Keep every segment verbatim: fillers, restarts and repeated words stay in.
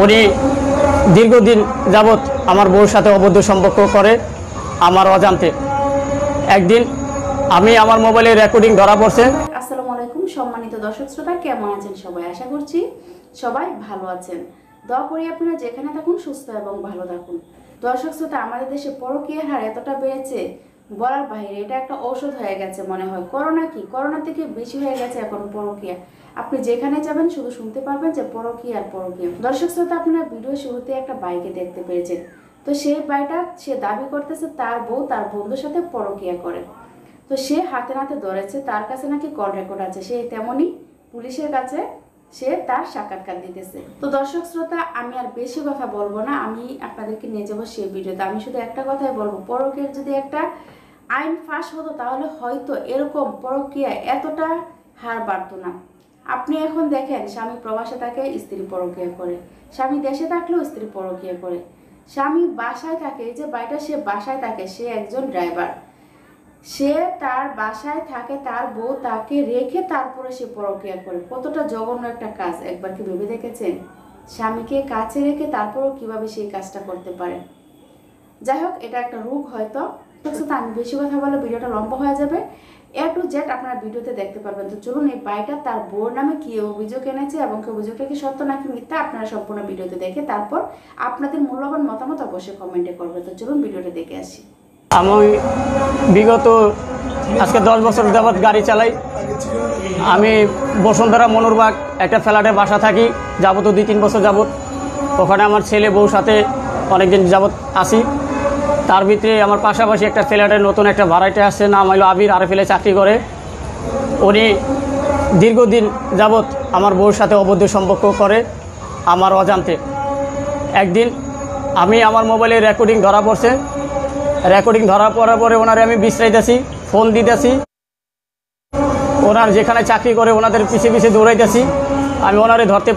উনি দীর্ঘদিন যাবৎ আমার বউর সাথে অবৈধ সম্পর্ক করে আমার অজান্তে। একদিন আমি আমার মোবাইলে রেকর্ডিং ধরা পড়ছে। আসসালামু আলাইকুম সম্মানিত দর্শক শ্রোতা, কেমন আছেন সবাই? আশা করছি সবাই ভালো আছেন। দোয়া করি আপনারা যেখানে থাকুন সুস্থ এবং ভালো থাকুন। দর্শক শ্রোতা, আমাদের দেশে পরকীয়ার হার এতটা বেড়েছে বলার বাইরে। এটা একটা ঔষধ হয়ে গেছে মনে হয়। করোনা কি করোনা থেকে বেশি হয়ে গেছে এখন পরকীয়া। আপনি যেখানে যাবেন শুধু শুনতে পারবেন যে পরকীয়া আর পরকীয়া। দর্শক শ্রোতা, আপনারা ভিডিও শুরুতে একটা বাইকে দেখতে পেয়েছেন। তো সেই বাইকটা সে দাবি করতেছে তার বউ তার বন্ধুর সাথে পরকীয়া করে। তো সে হাতে নাতে ধরেছে, তার কাছে নাকি কল রেকর্ড আছে। সে তেমনি পুলিশের কাছে সে তার সাক্ষাৎকার দিতেছে। তো দর্শক শ্রোতা, আমি আর বেশি কথা বলবো না, আমি আপনাদেরকে নিয়ে যাবো সেই ভিডিওতে। আমি শুধু একটা কথাই বলবো, পরকীয়ার যদি একটা আইন ফাঁস হতো তাহলে হয়তো এরকম পরকীয়া এতটা হার বাড়তো না। আপনি এখন দেখেন, স্বামী প্রবাসে থাকে, স্ত্রী পরকীয়া করে। স্বামী দেশে থাকলেও স্ত্রী পরকীয়া করে। স্বামী বাসায় থাকে, যে বাইটা সে বাসায় থাকে, সে একজন ড্রাইভার। সে তার বাসায় থাকে, তার বউ তাকে রেখে তারপরে সে পরকীয়া করে। কতটা জঘন্য একটা কাজ, একবার কি ভেবে দেখেছেন? স্বামীকে কাছে রেখে তারপরও কিভাবে সেই কাজটা করতে পারে। যাই হোক, এটা একটা রোগ হয়তো। আমি বেশি কথা বলে ভিডিওটা লম্বা হয়ে যাবে। এ টু জেড আপনারা ভিডিওতে দেখতে পারবেন। তো চলুন, এই বাইকটা তার বউর নামে কি অভিযোগ এনেছে এবং কি অভিযোগটা কি সত্য নাকি মিথ্যা, আপনারা সম্পূর্ণ ভিডিওতে দেখে তারপর আপনাদের মূল্যবান মতামত অবশ্যই কমেন্টে করবেন। তো চলুন ভিডিওটা দেখে আসি। আমি বিগত আজকে দশ বছর যাবৎ গাড়ি চালাই। আমি বসুন্ধরা মনুরবাগ একটা ফ্ল্যাটে বাসা থাকি যাবত দুই তিন বছর যাবৎ। ওখানে আমার ছেলে বউর সাথে অনেকদিন যাবৎ আসি। তার ভিতরে আমার পাশাপাশি একটা ফ্ল্যাটের নতুন একটা ভাড়াটে আসছে, নাম হলো আবির, আর ফেলে চাকরি করে। উনি দীর্ঘদিন যাবৎ আমার বউর সাথে অবৈধ সম্পর্ক করে আমার অজান্তে। একদিন আমি আমার মোবাইলে রেকর্ডিং ধরা পড়ছে। রেকর্ডিং ধরা পড়ার পরে ওনারে আমি বিশ্রাইতেছি, ফোন দিতেছি। ওনার যেখানে চাকরি করে ওনাদের পিছিয়ে পিছিয়ে দৌড়াইতেছি। আমি ওনারে ধরতে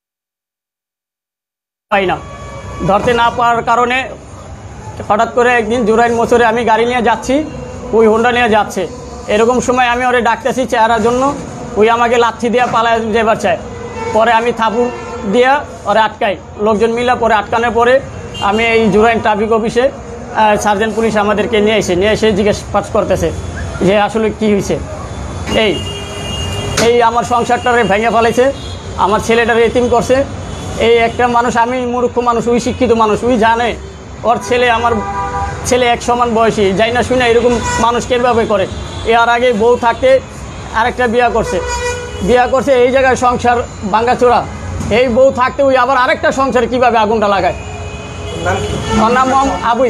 পাই না। ধরতে না পাওয়ার কারণে হঠাৎ করে একদিন জুরাইন মোচরে আমি গাড়ি নিয়ে যাচ্ছি, ওই হোন্ডা নিয়ে যাচ্ছে। এরকম সময় আমি ওরে ডাকতেছি চেহারার জন্য, ওই আমাকে লাথি দিয়ে পালায় যাবার চায়। পরে আমি থাপুর দিয়া ওরে আটকাই, লোকজন মিলা। পরে আটকানোর পরে আমি এই জুরাইন ট্রাফিক অফিসে সার্জেন্ট পুলিশ আমাদেরকে নিয়ে এসে নিয়ে এসে জিজ্ঞাসা করতেছে যে আসলে কি হয়েছে। এই এই আমার সংসারটারে ভেঙে ফেলেছে, আমার ছেলেটারে এতিম করছে। এই একটা মানুষ, আমি মূর্খ মানুষ, ওই শিক্ষিত মানুষ, ওই জানে ওর ছেলে আমার ছেলে এক সমান বয়সী, যাই না শুনে এরকম মানুষ কীভাবে করে। এর আগে বউ থাকতে আরেকটা বিয়া করছে বিয়া করছে এই জায়গায় সংসার ভাঙাচোরা। এই বউ থাকতে ওই আবার আরেকটা সংসারে কীভাবে আগুনটা লাগায়। ওর নাম আবুই।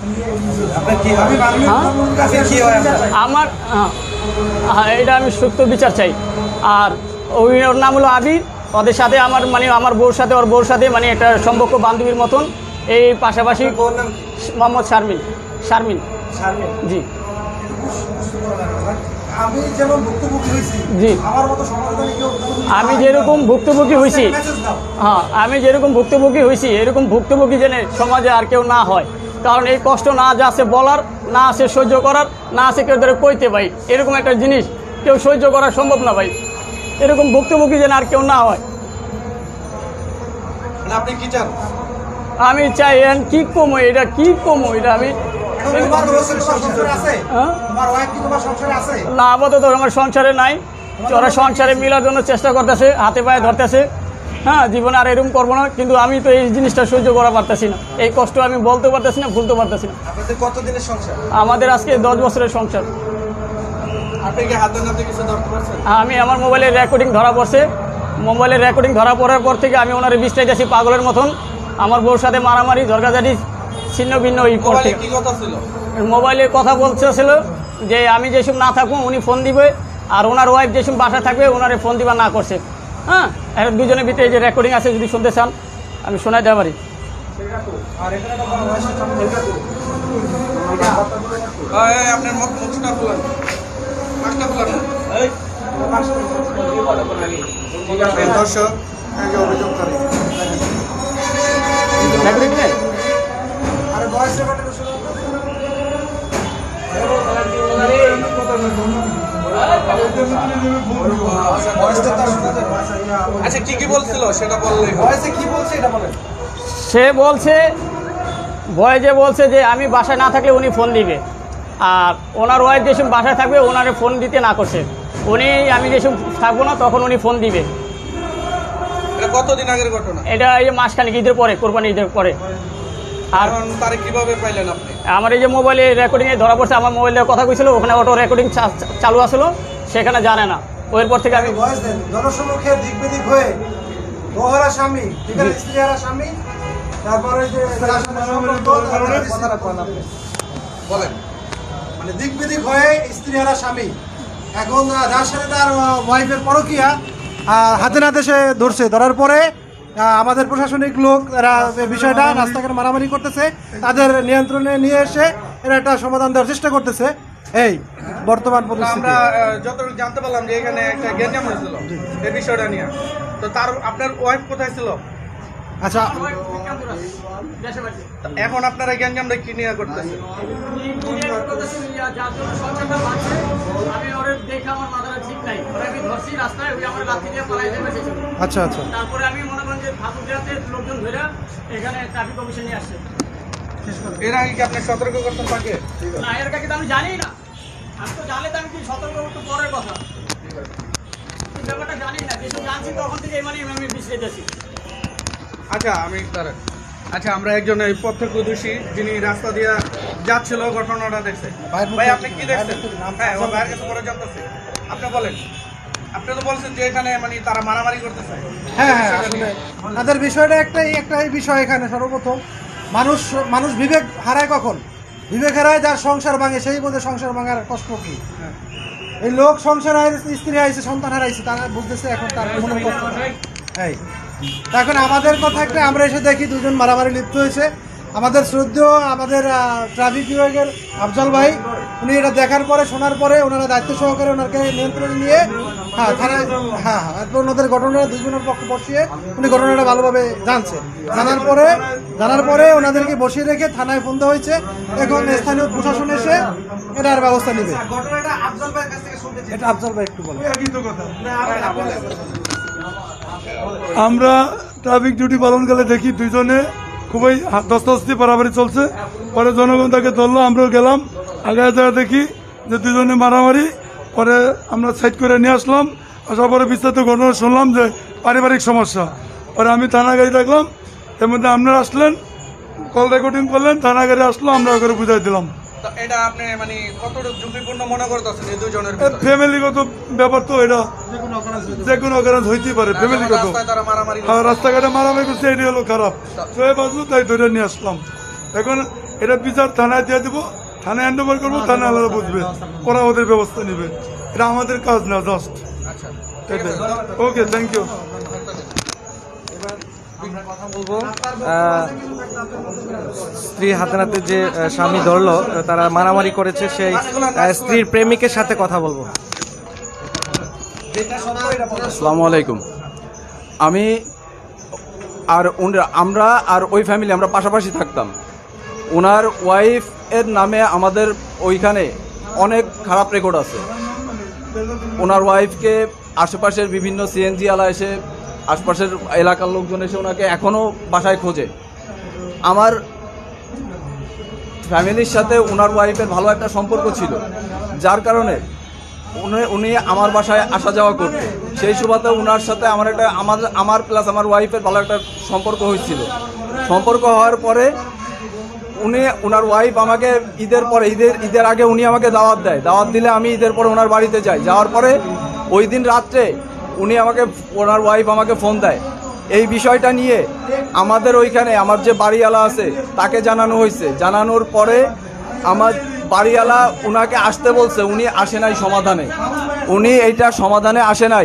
আমার হ্যাঁ, এটা আমি সত্য বিচার চাই। আর ওই ওর নাম হলো আবির। ওদের সাথে আমার মানে আমার বউর সাথে ওর বউর সাথে মানে একটা সম্পর্ক বান্ধবীর মতন। এই পাশাপাশি মোহাম্মদ শারমিন শারমিন জি জি আমি যেরকম ভুক্তভোগী হয়েছি, হ্যাঁ আমি যেরকম ভুক্তভোগী হয়েছি এরকম ভুক্তভোগী যেন সমাজে আর কেউ না হয়। কারণ এই কষ্ট না যা আছে বলার, না আছে সহ্য করার, না আছে কেউ ধরে কইতে ভাই। এরকম একটা জিনিস কেউ সহ্য করা সম্ভব না ভাই। এরকম ভুক্তভোগী যেন আর কেউ না হয়। আপনি কি চান? আমি চাই কি কমো, এটা কি কমো এটা আমি না, আপাতত আমার সংসারে নাই। ওরা সংসারে মিলার জন্য চেষ্টা করতেছে, হাতে পায়ে ধরতেছে। হ্যাঁ, জীবনে আর এরকম করবো না, কিন্তু আমি তো এই জিনিসটা সহ্য করা পারতেছি না। এই কষ্ট আমি বলতে পারতেছি না, ভুলতে পারতেছি না। আপনাদের কতদিনের সংসার? আমাদের আজকে দশ বছরের সংসার। আপনি কি হাতে নাতে কিছু ধরতে পারছেন? আমি আমার মোবাইলে রেকর্ডিং ধরা পড়ছে। মোবাইলে রেকর্ডিং ধরা পড়ার পর থেকে আমি ওনারে বিশ্রাইতেছি পাগলের মতন। আমার বউর সাথে মারামারি ঝরগাঝাটি ছিন্ন ভিন্ন ওই পর থেকে। কি কথা ছিল? মোবাইলে কথা বলতেছিল যে আমি যেসব না থাকবো উনি ফোন দিবে, আর ওনার ওয়াইফ যেসব বাসা থাকবে ওনারে ফোন দিবা না করছে। হ্যাঁ, এর দুজনের ভিতরে যে রেকর্ডিং আছে, যদি শুনতে চান আমি শোনাই দিতে পারি। আপনার মুখটা বলেন, মাছটা বলেন। দর্শক অভিযোগ করে আরে বয়স বয়সটা তার শোনা যাবে? আচ্ছা কি কি বলছিল সেটা বললে। বয়সে কি বলছে এটা বলেন। সে বলছে ভয়ে যে বলছে যে আমি বাসায় না থাকলে উনি ফোন দিবে, আর ওনার ওয়াইফ যেসব বাসায় থাকবে ওনারে ফোন দিতে না করছে, উনি আমি যেসব থাকবো না তখন উনি ফোন দিবে। এটা কতদিন আগের ঘটনা? এটা এই যে মাসখানেক ঈদের পরে, কোরবানি ঈদের পরে। আর এখন তারে কিভাবে পাইলেন আপনি? আমার এই যে মোবাইলে রেকর্ডিংয়ে ধরা পড়ছে, আমার মোবাইলে কথা কইছিল, ওখানে অটো রেকর্ডিং চালু আসলো, সেখানে জানে না। ওইপর থেকে আমি বয়স দেন জনসমক্ষে দিক বিদিক হয়ে ওহারা স্বামী এখানে স্ত্রী হারা স্বামী, তারপরে যে যার সাথে সম্পর্ক কথাটা কোন আপনি বলেন। মানে দিক বিদিক হয়ে স্ত্রী হারা স্বামী, এখন আহ, যার সাথে তার ওয়াইফের পরকিয়া আহ, হাতে নাতে সে ধরছে, ধরার পরে আহ, আমাদের প্রশাসনিক লোক এরা এই বিষয়টা রাস্তাঘাটে মারামারি করতেছে, তাদের নিয়ন্ত্রণে নিয়ে এসে এরা একটা সমাধান দেওয়ার চেষ্টা করতেছে। এই বর্তমান পরিস্থিতি আমরা আহ, যতটুকু জানতে পারলাম যে এখানে একটা গ্যাঞ্জাম হয়েছিল এই বিষয়টা নিয়ে। তো তার আপনার ওয়াইফ কোথায় ছিল? আচ্ছা এখন আপনারা গ্যাঞ্জামটা কি নিয়ে করতেছেন? আচ্ছা আচ্ছা তারপরে আমি মনে করেন যে ঠাকুরগাতে লোকজন ধরে এখানে ট্রাফিক অফিসে নিয়ে আসছে। এর আগে কি আপনি সতর্ক করতেন তাকে? না, এর কাছে তো আমি জানি না, আমি তো জানলে তো আমি কি সতর্ক করতে পরের কথা, এই ব্যাপারটা জানি না, যেসব জানছি তখন থেকে মানে আমি বিশ্লেষেছি। আচ্ছা আমি তার আচ্ছা আমরা একজন এই প্রত্যক্ষদর্শী যিনি রাস্তা দিয়ে যাচ্ছিল ঘটনাটা দেখছে। ভাই আপনি কি দেখছেন? হ্যাঁ ও ভাইয়ের কাছে পরে জানতেছি। আপনি বলেন। আপনি তো বলছেন যে এখানে মানে তারা মারামারি করতেছে। হ্যাঁ হ্যাঁ আসলে তাদের বিষয়টা একটাই একটাই বিষয় এখানে। সর্বপ্রথম মানুষ মানুষ বিবেক হারায় কখন? বিবেক হারায় যার সংসার ভাঙে, সেই বোধে সংসার ভাঙার কষ্ট কি। এই লোক সংসার হারাইছে, স্ত্রী হারাইছে, সন্তান হারাইছে, তারা বুঝতেছে এখন তার মনে কষ্ট নাই। এই এখন আমাদের কথা একটা, আমরা এসে দেখি দুজন মারামারি লিপ্ত হয়েছে। আমাদের শ্রদ্ধেয় আমাদের ট্রাফিক বিভাগের আফজল ভাই, উনি এটা দেখার পরে শোনার পরে ওনারা দায়িত্ব সহকারে ওনাকে নিয়ন্ত্রণে নিয়ে হ্যাঁ থানায় হ্যাঁ হ্যাঁ এরপর ওনাদের ঘটনাটা দুজনের পক্ষে বসিয়ে উনি ঘটনাটা ভালোভাবে জানছে। জানার পরে জানার পরে ওনাদেরকে বসিয়ে রেখে থানায় ফোন দেওয়া হয়েছে। এখন স্থানীয় প্রশাসন এসে এটার ব্যবস্থা নেবে। এটা আফজল ভাই একটু বলেন। আমরা ট্রাফিক ডিউটি পালনকালে দেখি দুইজনে খুবই দস্তাস্তি পারাবারি চলছে। পরে জনগণ তাকে ধরলো, আমরাও গেলাম, আগে জায়গা দেখি যে দুজনে মারামারি। পরে আমরা সাইড করে নিয়ে আসলাম, আসার পরে বিস্তারিত ঘটনা শুনলাম যে পারিবারিক সমস্যা। পরে আমি থানা গাড়ি ডাকলাম, এর মধ্যে আপনারা আসলেন, কল রেকর্ডিং করলেন, থানা গাড়ি আসলো, আমরা ওখানে বুঝাই দিলাম। তো এটা আপনি মানে কতটুকু ঝুঁকিপূর্ণ মনে করতেছেন এই দুজনের? ফ্যামিলিগত ব্যাপার তো, এটা যে কোনো অকারেন্স হইতেই পারে ফ্যামিলিগত। রাস্তায় তারা মারামারি আর রাস্তাঘাটে মারামারি করছে, এটি হলো খারাপ। তো এই বাজলো, তাই ধরে নিয়ে আসলাম। এখন এটা বিচার থানায় দিয়ে দিব, থানায় হ্যান্ড ওভার করবো, থানায় আলাদা বুঝবে, ওরা ওদের ব্যবস্থা নেবে। এটা আমাদের কাজ না, জাস্ট এটাই। Okay, thank you. স্ত্রী হাতে নাতে যে আহ, স্বামী ধরলো, তারা মারামারি করেছে, সেই আহ, স্ত্রীর প্রেমিকের সাথে কথা বলবো। আসসালামু আলাইকুম। আমি আর উন- আমরা আর ওই ফ্যামিলি আমরা পাশাপাশি থাকতাম। ওনার ওয়াইফ এর নামে আমাদের ওইখানে অনেক খারাপ রেকর্ড আছে। ওনার ওয়াইফকে আশেপাশের বিভিন্ন সিএনজি আলা এসে, আশপাশের এলাকার লোকজন এসে ওনাকে এখনও বাসায় খোঁজে। আমার ফ্যামিলির সাথে ওনার ওয়াইফের ভালো একটা সম্পর্ক ছিল, যার কারণে উনি উনি আমার বাসায় আসা যাওয়া করতো। সেই সুবাদে ওনার সাথে আমার একটা আমার আমার প্লাস আমার ওয়াইফের ভালো একটা সম্পর্ক হয়েছিল। সম্পর্ক হওয়ার পরে উনি ওনার ওয়াইফ আমাকে ঈদের পরে ঈদের ঈদের আগে উনি আমাকে দাওয়াত দেয়। দাওয়াত দিলে আমি ঈদের পরে ওনার বাড়িতে যাই। যাওয়ার পরে ওই দিন রাত্রে উনি আমাকে ওনার ওয়াইফ আমাকে ফোন দেয়। এই বিষয়টা নিয়ে আমাদের ওইখানে আমার যে বাড়িওয়ালা আছে তাকে জানানো হয়েছে। জানানোর পরে আমার বাড়িওয়ালা উনাকে আসতে বলছে, উনি আসে নাই সমাধানে, উনি এইটা সমাধানে আসে নাই।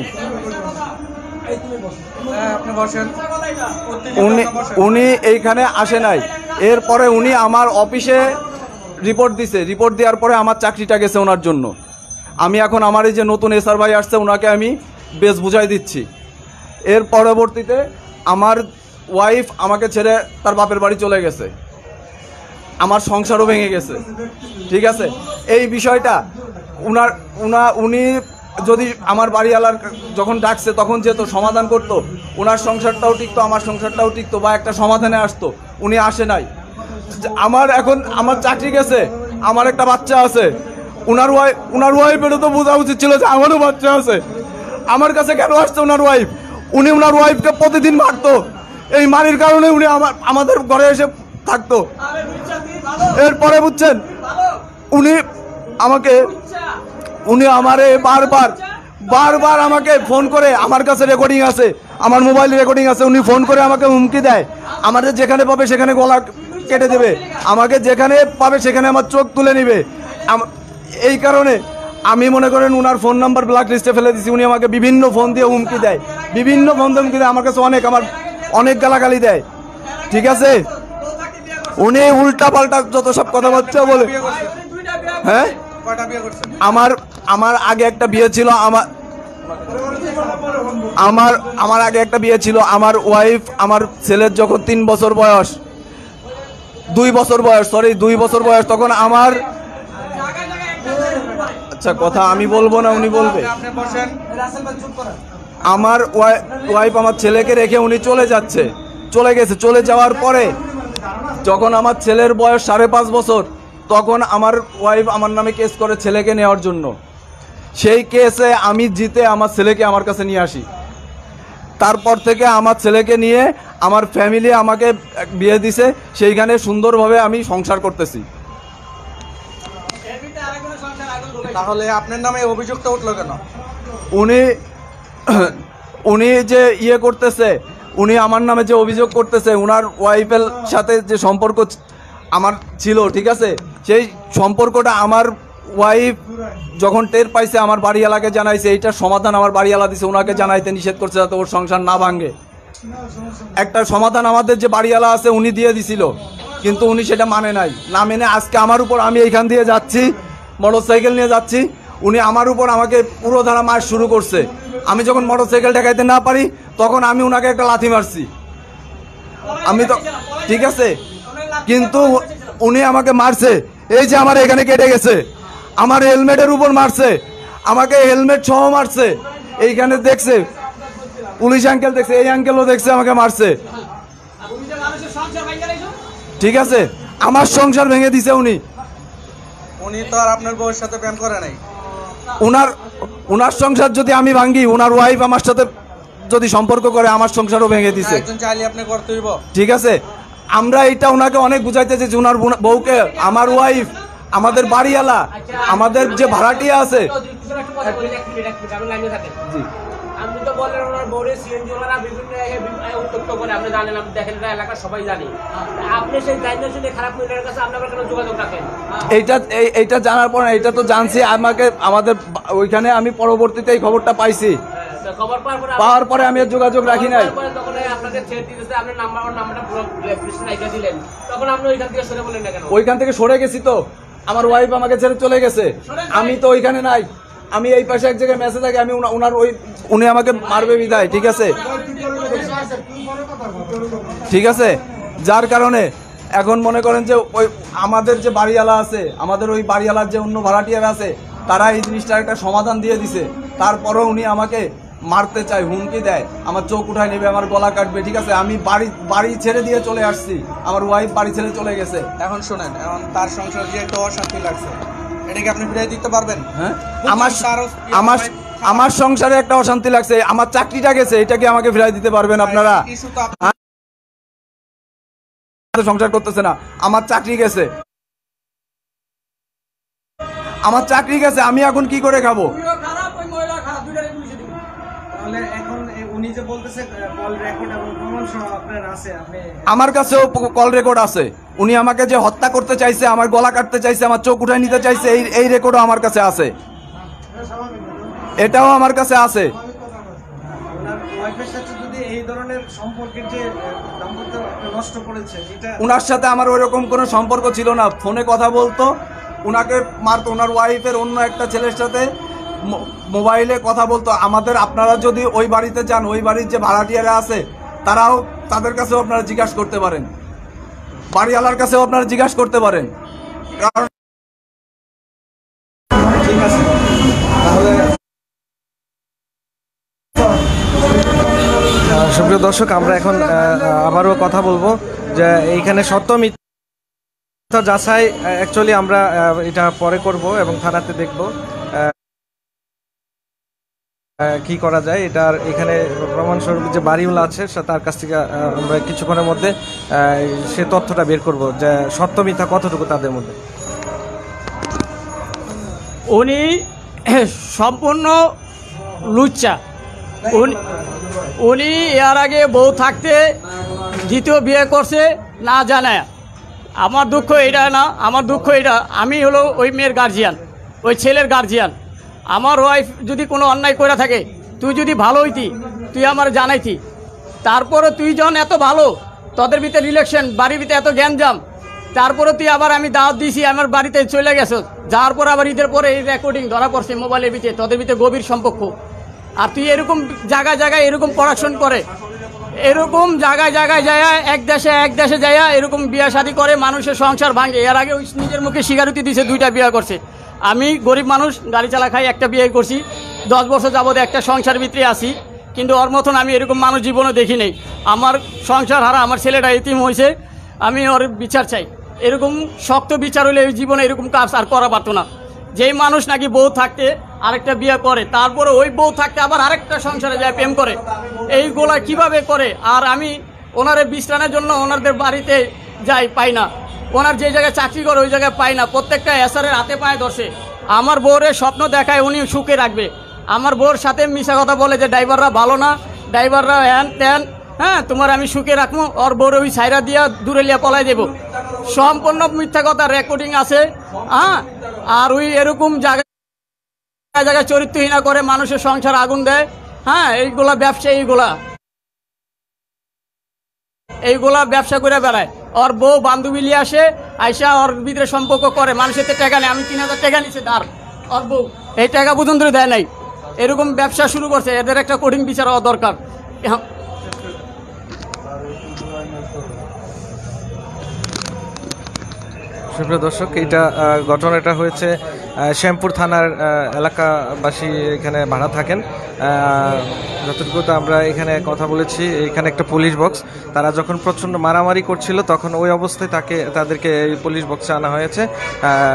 আপনি বসেন। উনি উনি এইখানে আসে নাই। এরপরে উনি আমার অফিসে রিপোর্ট দিছে। রিপোর্ট দেওয়ার পরে আমার চাকরিটা গেছে ওনার জন্য। আমি এখন আমার এই যে নতুন এসআর ভাই আসছে, ওনাকে আমি বেশ বুঝাই দিচ্ছি। এর পরবর্তীতে আমার ওয়াইফ আমাকে ছেড়ে তার বাপের বাড়ি চলে গেছে, আমার সংসারও ভেঙে গেছে। ঠিক আছে, এই বিষয়টা উনার উনা উনি যদি আমার বাড়িওয়ালার যখন ডাকছে তখন যেত সমাধান করতো, ওনার সংসারটাও টিকতো, আমার সংসারটাও টিকতো, বা একটা সমাধানে আসতো। উনি আসে নাই। আমার এখন আমার চাকরি গেছে, আমার একটা বাচ্চা আছে, উনার ওয়াইফ উনার ওয়াইফেরও তো বোঝা উচিত ছিল যে আমারও বাচ্চা আছে। আমার কাছে কেন আসছে ওনার ওয়াইফ? উনি ওনার ওয়াইফকে প্রতিদিন মারতো, এই মারির কারণে উনি আমার আমাদের ঘরে এসে থাকতো। এরপরে বুঝছেন, উনি আমাকে উনি আমারে বারবার বারবার আমাকে ফোন করে, আমার কাছে রেকর্ডিং আছে, আমার মোবাইলে রেকর্ডিং আছে, উনি ফোন করে আমাকে হুমকি দেয়, আমাদের যেখানে পাবে সেখানে গলা কেটে দেবে, আমাকে যেখানে পাবে সেখানে আমার চোখ তুলে নিবে। এই কারণে আমি মনে করেন উনার ফোন নাম্বার ব্ল্যাক লিস্টে ফেলে দিছি। উনি আমাকে বিভিন্ন ফোন দিয়ে হুমকি দেয়, বিভিন্ন ফোন দিয়ে হুমকি দেয়, আমার কাছে অনেক আমার অনেক গালাগালি দেয়। ঠিক আছে, উনি উল্টা পাল্টা যত সব কথাবার্তা বলে। হ্যাঁ, আমার আমার আগে একটা বিয়ে ছিল, আমার আমার আমার আগে একটা বিয়ে ছিল। আমার ওয়াইফ, আমার ছেলের যখন তিন বছর বয়স, দুই বছর বয়স সরি দুই বছর বয়স তখন আমার, আচ্ছা কথা আমি বলবো না, উনি বলবে। আমার ওয়াইফ আমার ছেলেকে রেখে উনি চলে যাচ্ছে, চলে গেছে। চলে যাওয়ার পরে যখন আমার ছেলের বয়স সাড়ে পাঁচ বছর, তখন আমার ওয়াইফ আমার নামে কেস করে ছেলেকে নেওয়ার জন্য। সেই কেসে আমি জিতে আমার ছেলেকে আমার কাছে নিয়ে আসি। তারপর থেকে আমার ছেলেকে নিয়ে আমার ফ্যামিলি আমাকে বিয়ে দিছে, সেইখানে সুন্দরভাবে আমি সংসার করতেছি। তাহলে আপনার নামে অভিযোগটা উঠলো কেন? উনি উনি যে ইয়ে করতেছে, উনি আমার নামে যে অভিযোগ করতেছে, উনার ওয়াইফের সাথে যে সম্পর্ক আমার ছিল, ঠিক আছে, সেই সম্পর্কটা আমার ওয়াইফ যখন টের পাইছে আমার বাড়িওয়ালাকে জানাইছে, এইটার সমাধান আমার বাড়িওয়ালা দিছে, ওনাকে জানাইতে নিষেধ করছে যাতে ওর সংসার না ভাঙে। একটা সমাধান আমাদের যে বাড়িওয়ালা আছে উনি দিয়ে দিছিল, কিন্তু উনি সেটা মানে নাই। না মেনে আজকে আমার উপর, আমি এইখান দিয়ে যাচ্ছি মোটর সাইকেল নিয়ে যাচ্ছি, উনি আমার উপর আমাকে পুরো ধারা মার শুরু করছে। আমি যখন মোটর সাইকেল ঠেকাইতে না পারি তখন আমি ওনাকে একটা লাথি মারছি, আমি তো ঠিক আছে, কিন্তু উনি আমাকে মারছে। এই যে আমার এখানে কেটে গেছে, আমার হেলমেটের উপর মারছে, আমাকে হেলমেট সহ মারছে। এইখানে দেখছে পুলিশ আঙ্কেল, দেখছে এই আঙ্কেলও দেখছে আমাকে মারছে। ঠিক আছে, আমার সংসার ভেঙে দিছে উনি। উনি তো আর আপনার বউয়ের সাথে প্রেম করে নাই। উনার উনার সংসার যদি আমি ভাঙি, উনার ওয়াইফ আমার সাথে যদি সম্পর্ক করে, আমার সংসারও ভেঙে দিছে। একজন চাইলে আপনি করতে হইব। ঠিক আছে, আমরা এটা ওনাকে অনেক বুঝাইতে চাইছি, উনার বউকে, আমার ওয়াইফ, আমাদের বাড়িওয়ালা, আমাদের যে ভাড়াটিয়া আছে। আপনি তো বললেন ওনার বউরে সিএনজি ওনারা বিভিন্ন উত্তপ্ত করে, আপনি জানেন, আপনি দেখেন, এটা এলাকার সবাই জানে। আপনি সেই দায়িত্ব খারাপ মহিলার কাছে আপনার কেন যোগাযোগ রাখেন? এইটা এইটা জানার পর এইটা তো জানছি, আমাকে আমাদের ওইখানে আমি পরবর্তীতে এই খবরটা পাইছি, খবর পাওয়ার পরে আমি যোগাযোগ রাখি নাই। তখন আপনাকে ছেড়ে দিতেছে, আপনি নাম্বার নাম্বারটা পুরো দিলেন, তখন আপনি ওইখান থেকে সরে বলেন না কেন? ওইখান থেকে সরে গেছি তো, আমার ওয়াইফ আমাকে ছেড়ে চলে গেছে, আমি তো ওইখানে নাই, আমি এই পাশে এক জায়গায় মেসেজ আগে, আমি ওনার ওই উনি আমাকে মারবে বিদায়। ঠিক আছে, ঠিক আছে, যার কারণে এখন মনে করেন যে ওই আমাদের যে বাড়িওয়ালা আছে, আমাদের ওই বাড়িওয়ালার যে অন্য ভাড়াটিয়ারা আছে, তারা এই জিনিসটার একটা সমাধান দিয়ে দিছে। তারপরেও উনি আমাকে মারতে চায়, হুমকি দেয়, আমার চোখ উঠায় নেবে, আমার গলা কাটবে। ঠিক আছে, আমি বাড়ি বাড়ি ছেড়ে দিয়ে চলে আসছি, আমার ওয়াইফ বাড়ি ছেড়ে চলে গেছে। এখন শোনেন, এখন তার সংসার যে একটা অশান্তি লাগছে, এটাকে আপনি ফিরিয়ে দিতে পারবেন? হ্যাঁ, আমার আমার আমার সংসারে একটা অশান্তি লাগছে, আমার চাকরিটা গেছে, এটাকে আমাকে ফিরিয়ে দিতে পারবেন আপনারা? সংসার করতেছে না, আমার চাকরি গেছে, আমার চাকরি গেছে, আমি এখন কি করে খাবো? আমার কাছেও কল রেকর্ড আছে, উনি আমাকে যে হত্যা করতে চাইছে, আমার গলা কাটতে চাইছে, আমার চোখ উঠাই নিতে চাইছে, এই এই রেকর্ডও আমার কাছে আছে, এটাও আমার কাছে আছে। উনার সাথে আমার ওইরকম কোনো সম্পর্ক ছিল না, ফোনে কথা বলতো, উনাকে মারতো, ওনার ওয়াইফের অন্য একটা ছেলের সাথে মোবাইলে কথা বলতো। আমাদের আপনারা যদি ওই বাড়িতে যান, ওই বাড়ির যে ভাড়াটিয়ারা আছে, তারাও, তাদের কাছেও আপনারা জিজ্ঞাসা করতে পারেন, বাড়িওয়ালার কাছেও আপনারা জিজ্ঞাসা করতে পারেন। কারণ ঠিক আছে, তাহলে দর্শক, আমরা এখন আহ, আবারও কথা বলবো যে এইখানে সত্য মিথ্যা যাচাই অ্যাকচুয়ালি আমরা আহ, এটা পরে করব এবং থানাতে দেখব আহ, আহ, কি করা যায়। এটার এখানে প্রমাণস্বরূপ যে বাড়িওয়ালা আছে সে- তার কাছ থেকে আহ, আমরা কিছুক্ষণের মধ্যে আহ, সে তথ্যটা বের করব যে সত্য মিথ্যা কতটুকু তাদের মধ্যে। উনি সম্পূর্ণ লুচ্চা। উনি উনি এর আগে বউ থাকতে দ্বিতীয় বিয়ে করছে না জানায়। আমার দুঃখ এটা না, আমার দুঃখ এটা, আমি হলো ওই মেয়ের গার্জিয়ান, ওই ছেলের গার্জিয়ান। আমার ওয়াইফ যদি কোনো অন্যায় করে থাকে, তুই যদি ভালো হইতি তুই আমার জানাইতি। তারপরে তুই যখন এত ভালো, তোদের ভিতরে রিলেকশন, বাড়ির ভিতরে এত জ্ঞানজাম, তারপরে তুই আবার আমি দাওয়াত দিয়েছি আমার বাড়িতে চলে গেছো, যাওয়ার পর আবার ঈদের পরে এই রেকর্ডিং ধরা পড়ছে মোবাইলের ভিতরে, তোদের ভিতরে গভীর সম্পর্ক। আর তুই এরকম জায়গায় জায়গায় এরকম প্রোডাকশন করে, এরকম জায়গায় জায়গায় যায়, এক দেশে এক দেশে যায় এরকম বিয়ে শাদী করে মানুষের সংসার ভাঙে। এর আগে ওই নিজের মুখে স্বীকারোক্তি দিয়েছে দুইটা বিয়ে করছে। আমি গরিব মানুষ, গাড়ি চালা খাই, একটা বিয়ে করছি, দশ বছর যাবত একটা সংসার ভিতরে আছি, কিন্তু ওর মতন আমি এরকম মানুষ জীবনে দেখি নেই। আমার সংসার হারা, আমার ছেলেটা এতিম হয়েছে, আমি ওর বিচার চাই। এরকম শক্ত বিচার হলে এই জীবনে এরকম কাজ আর করা পারতো না। যেই মানুষ নাকি বউ থাকতে আরেকটা বিয়ে করে, তারপরে ওই বউ থাকতে আবার আরেকটা সংসারে যায় প্রেম করে, এইগুলা কিভাবে করে? আর আমি ওনারে বিশ্রামের জন্য ওনাদের বাড়িতে যাই, পাই না। ওনার যে জায়গায় চাকরি করে ওই জায়গায় পাই না। প্রত্যেকটা এসারের হাতে পায়ে ধরছে। আমার বউরে স্বপ্ন দেখায় উনি সুখে রাখবে, আমার বউর সাথে মিশা কথা বলে যে ড্রাইভাররা ভালো না, ড্রাইভাররা হ্যান ত্যান, হ্যাঁ তোমার আমি সুখে রাখবো, ওর বউরে ওই সাইরা দিয়া দূরে লিয়া পলাই দেবো। সম্পূর্ণ মিথ্যা কথা, রেকর্ডিং আছে। হ্যাঁ, আর ওই এরকম জায়গায় জায়গায় চরিত্রহীনা করে মানুষের সংসার আগুন দেয়। হ্যাঁ, এইগুলা ব্যবসা, এইগুলা এইগুলা ব্যবসা করে বেড়ায়। ওর বউ বান্ধবী নিয়ে আসে, আইসা ওর ভিতরে সম্পর্ক করে, মানুষের তো টাকা নেই। আমি তিন হাজার টাকা নিচ্ছে ধার, ওর বউ এই টাকা পর্যন্ত দেয় নাই। এরকম ব্যবসা শুরু করছে, এদের একটা কঠিন বিচার হওয়া দরকার। সুপ্রিয় দর্শক, এইটা আহ, ঘটনাটা হয়েছে আহ, শ্যামপুর থানার আহ, এলাকাবাসী এখানে ভাড়া থাকেন। আহ, যতটুকু তো আমরা এখানে কথা বলেছি, এখানে একটা পুলিশ বক্স, তারা যখন প্রচণ্ড মারামারি করছিল তখন ওই অবস্থায় তাকে তাদেরকে এই পুলিশ বক্সে আনা হয়েছে। আহ,